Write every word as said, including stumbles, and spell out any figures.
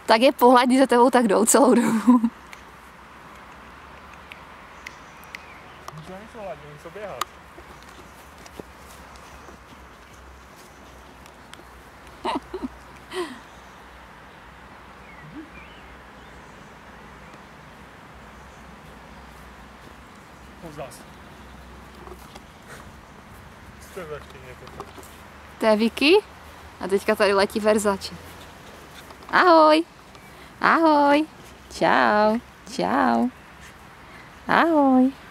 Tak je pohladí za tebou, tak jdou celou dobu. Můžu něco hladit, něco běhat. Zas. To je Vicky a teďka tady letí Versace. Ahoj. Ahoj. Čau. Čau. Ahoj.